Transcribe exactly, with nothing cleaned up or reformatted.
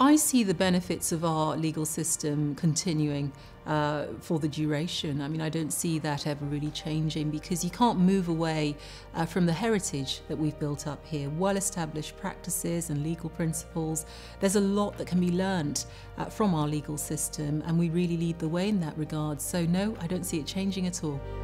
I see the benefits of our legal system continuing uh, for the duration. I mean, I don't see that ever really changing, because you can't move away uh, from the heritage that we've built up here, well-established practices and legal principles. There's a lot that can be learnt uh, from our legal system, and we really lead the way in that regard. So no, I don't see it changing at all.